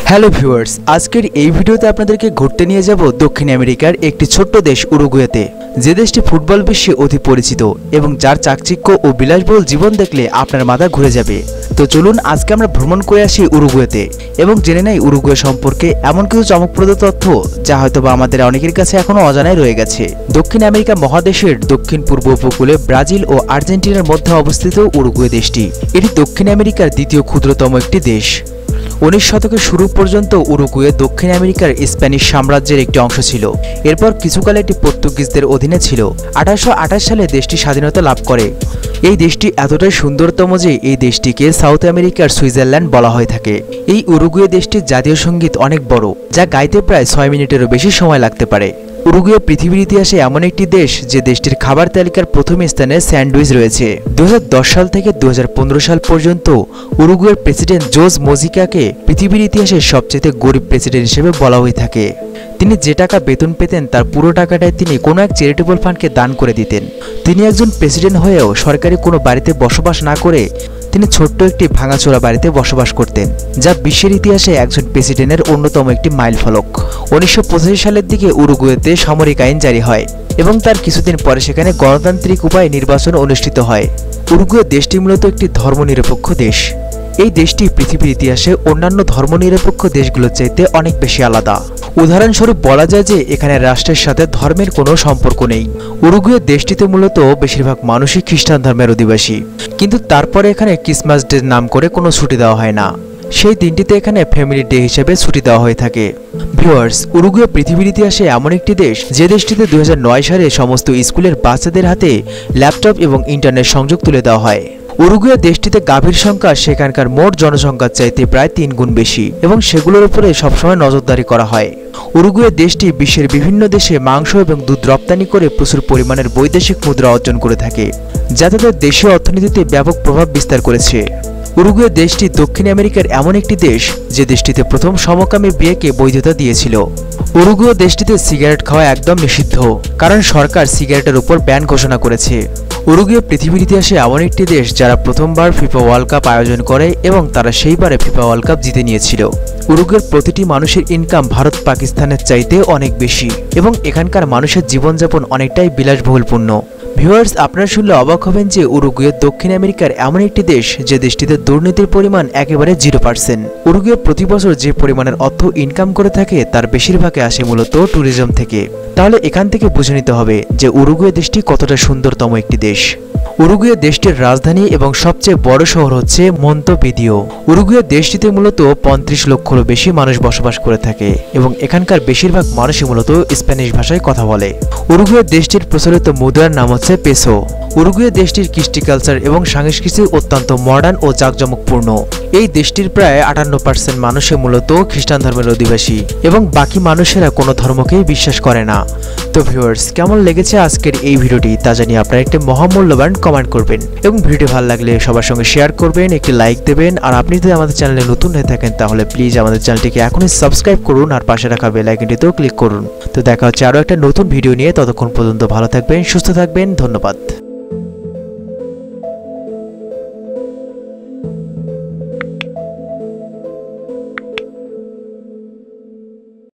Hello viewers, আজকের এই ভিডিওতে আপনাদেরকে ঘুরতে নিয়ে যাব দক্ষিণ আমেরিকার একটি ছোট্ট দেশ উরুগুয়েতে, যে দেশটি ফুটবল বিশ্বে অতি পরিচিত এবং যার চাকচিক্য ও বিলাসবহুল জীবন দেখলে আপনার মাথা ঘুরে যাবে। তো চলুন আজকে আমরা ভ্রমণ করে আসি উরুগুয়েতে এবং জেনে নেই উরুগুয়ে সম্পর্কে এমন কিছু চমকপ্রদ তথ্য যা হয়তোবা আমাদের অনেকের কাছে এখনো অজানাই রয়ে গেছে। দক্ষিণ আমেরিকা মহাদেশের দক্ষিণ পূর্ব উপকূলে ব্রাজিল ও আর্জেন্টিনার মধ্যে অবস্থিত উরুগুয়ে দেশটি। এটি দক্ষিণ আমেরিকার দ্বিতীয় ক্ষুদ্রতম একটি দেশ। 19 শতকের শুরু পর্যন্ত উরুগুয়ে দক্ষিণ আমেরিকার স্প্যানিশ সাম্রাজ্যের একটি অংশ ছিল। এরপর কিছুকাল এটি পর্তুগিজদের অধীনে ছিল। 1828 সালে দেশটি স্বাধীনতা লাভ করে। এই দেশটি এতটাই সুন্দরতম যে এই দেশটিকে সাউথ আমেরিকার সুইজারল্যান্ড বলা হয়ে থাকে। এই উরুগুয়ে দেশটির জাতীয় সঙ্গীত অনেক বড়, যা গাইতে প্রায় 6 মিনিটেরও বেশি সময় লাগতে পারে। উরুগুয়ে পৃথিবীর ইতিহাসে এমন একটি দেশ যে দেশটির খাবার তালিকার প্রথম স্থানে স্যান্ডউইচ রয়েছে। 2010 সাল থেকে 2015 সাল পর্যন্ত উরুগুয়ের প্রেসিডেন্ট জোজ মোজিকাকে পৃথিবীর ইতিহাসের সবচেয়ে গরিব প্রেসিডেন্ট হিসেবে বলা হয়ে থাকে। তিনি যে টাকা বেতন পেতেন তার পুরো টাকাটাই তিনি কোনো এক চ্যারিটেবল ফান্ডকে দান করে দিতেন। তিনি একজন প্রেসিডেন্ট হয়েও সরকারি কোনো বাড়িতে বসবাস না করে তিনি ছোট্ট একটি ভাঙাচোরা বাড়িতে বসবাস করতেন, যা বিশ্বের ইতিহাসে একজন প্রেসিডেন্টের অন্যতম একটি মাইলফলক। 1985 সালের দিকে উরুগুয়েতে সামরিক আইন জারি হয় এবং তার কিছুদিন পরে সেখানে গণতান্ত্রিক উপায়ে নির্বাচন অনুষ্ঠিত হয়। উরুগুয়ে দেশটি মূলত একটি ধর্মনিরপেক্ষ দেশ। এই দেশটি পৃথিবীর ইতিহাসে অন্যান্য ধর্মনিরপেক্ষ দেশগুলোর চাইতে অনেক বেশি আলাদা। উদাহরণস্বরূপ বলা যায় যে এখানে রাষ্ট্রের সাথে ধর্মের কোনো সম্পর্ক নেই। উরুগুয়ে দেশটিতে মূলত বেশিরভাগ মানুষই খ্রিস্টান ধর্মের অধিবাসী, কিন্তু তারপরে এখানে ক্রিসমাস ডে নাম করে কোনো ছুটি দেওয়া হয় না। সেই দিনটিতে এখানে ফ্যামিলি ডে হিসেবে ছুটি দেওয়া হয়ে থাকে। ভিউয়ার্স, উরুগুয়ে পৃথিবীর ইতিহাসে এমন একটি দেশ যে দেশটিতে 2009 সালে সমস্ত স্কুলের বাচ্চাদের হাতে ল্যাপটপ এবং ইন্টারনেট সংযোগ তুলে দেওয়া হয়। উরুগুয়ে দেশটিতে গাভীর সংখ্যা সেখানকার মোট জনসংখ্যার চাইতে প্রায় 3 গুণ বেশি এবং সেগুলোর উপরে সবসময় নজরদারি করা হয়। উরুগুয়ে দেশটি বিশ্বের বিভিন্ন দেশে মাংস এবং দুধ রপ্তানি করে প্রচুর পরিমাণের বৈদেশিক মুদ্রা অর্জন করে থাকে, যা তাদের দেশীয় অর্থনীতিতে ব্যাপক প্রভাব বিস্তার করেছে। উরুগুয়ে দেশটি দক্ষিণ আমেরিকার এমন একটি দেশ যে দেশটিতে প্রথম সমকামী বিয়েকে বৈধতা দিয়েছিল। উরুগুয়ে দেশটিতে সিগারেট খাওয়া একদম নিষিদ্ধ, কারণ সরকার সিগারেটের উপর ব্যান ঘোষণা করেছে। উরুগুয়ে পৃথিবীর ইতিহাসে এমন একটি দেশ যারা প্রথমবার ফিফা ওয়ার্ল্ড কাপ আয়োজন করে এবং তারা সেইবারে ফিফা ওয়ার্ল্ড কাপ জিতে নিয়েছিল। উরুগুয়ের প্রতিটি মানুষের ইনকাম ভারত পাকিস্তানের চাইতে অনেক বেশি এবং এখানকার মানুষের জীবনযাপন অনেকটাই বিলাসবহুলপূর্ণ। ভিউয়ার্স, আপনারা শুনলে অবাক হবেন যে উরুগুয়ে দক্ষিণ আমেরিকার এমন একটি দেশ যে দেশটিতে দুর্নীতির পরিমাণ একেবারে 0%। উরুগুয়ে প্রতি বছর যে পরিমাণের অর্থ ইনকাম করে থাকে তার বেশিরভাগই আসে মূলত ট্যুরিজম থেকে। তাহলে এখান থেকে বুঝে নিতে হবে যে উরুগুয়ে দেশটি কতটা সুন্দরতম একটি দেশ। উরুগুয়ে দেশটির রাজধানী এবং সবচেয়ে বড় শহর হচ্ছে মন্তেভিদিও। উরুগুয়ে দেশটিতে মূলত 35 লক্ষেরও বেশি মানুষ বসবাস করে থাকে এবং এখানকার বেশিরভাগ মানুষই মূলত স্প্যানিশ ভাষায় কথা বলে। উরুগুয়ে দেশটির প্রচলিত মুদ্রার নাম হচ্ছে পেসো। উরুগুয়ে দেশটির কৃষ্টি কালচার এবং সংস্কৃতি অত্যন্ত মডার্ন ও জাঁকজমকপূর্ণ। এই দেশটির প্রায় 58% মানুষই মূলত খ্রিস্টান ধর্মের অধিবাসী এবং বাকি মানুষেরা কোনো ধর্মকেই বিশ্বাস করে না। তো ভিউয়ার্স, কেমন লেগেছে আজকের এই ভিডিওটি তা জানিয়ে আপনারা একটি মহামূল্যবান কমেন্ট করবেন এবং ভিডিও ভালো লাগলে সবার সঙ্গে শেয়ার করবেন, একটি লাইক দেবেন। আর আপনি যদি আমাদের চ্যানেলে নতুন হয়ে থাকেন তাহলে প্লিজ আমাদের চ্যানেলটিকে এখনই সাবস্ক্রাইব করুন আর পাশে রাখা বেল আইকনটিতেও ক্লিক করুন। তো দেখা হচ্ছে আরও একটা নতুন ভিডিও নিয়ে। ততক্ষণ পর্যন্ত ভালো থাকবেন, সুস্থ থাকবেন। ধন্যবাদ।